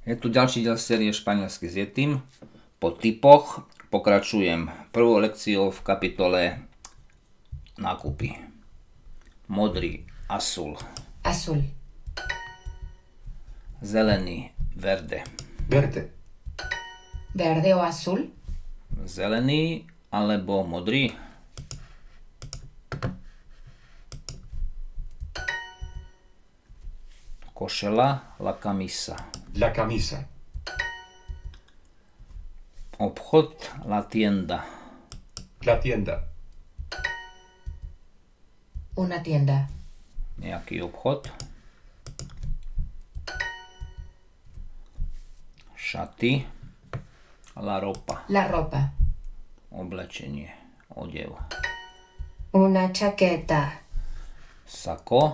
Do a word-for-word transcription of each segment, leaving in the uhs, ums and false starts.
Je tu ďalší diel série Španielsky s Yetim. Po typoch pokračujem prvou lekciou v kapitole nákupy. Modrý, azul. Azul. Zelený, verde. Verde. Verde o azul. Zelený alebo modrý. Košela, la camisa. La camisa. Obchod, la tienda. La tienda. Una tienda. Nejaký obchod. Šaty, la ropa. La ropa. Oblečenie, odev. Una chaqueta. Sako,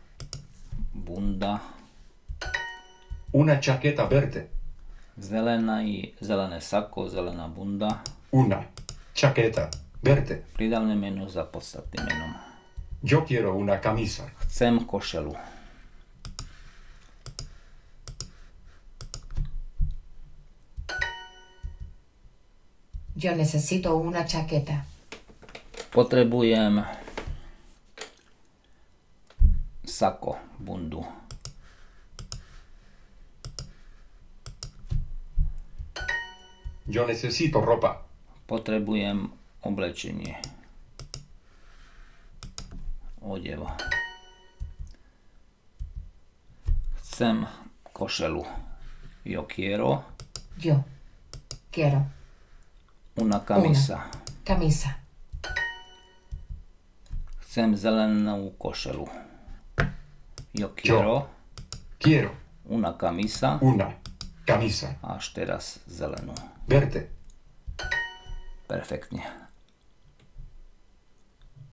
bunda. Una chaqueta verde. Zelený, zelené sako, zelená bunda. Una chaqueta verde. Pridavné meno za podstatným menom. Yo quiero una camisa. Chcem košelu. Yo necesito una chaqueta. Potrebujem sako, bundu. Yo necesito ropa. Potrebujem oblečenie. Odev. Chcem košelu. Yo quiero. Yo quiero Una camisa. una camisa. Chcem zelenú košelu. Yo quiero. Quiero Una camisa. una camisa Až teraz zelenú. verde. Perfektne.